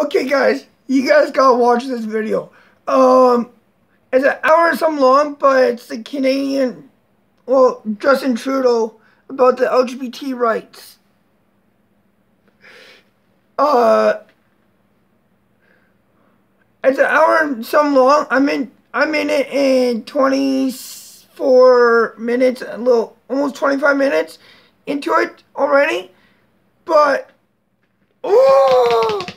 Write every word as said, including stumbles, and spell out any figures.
Okay, guys, you guys gotta watch this video. Um, it's an hour and some long, but it's the Canadian, well, Justin Trudeau about the L G B T rights. Uh, it's an hour and some long. I'm in. I'm in it in twenty-four minutes, a little, almost twenty-five minutes into it already. But, oh.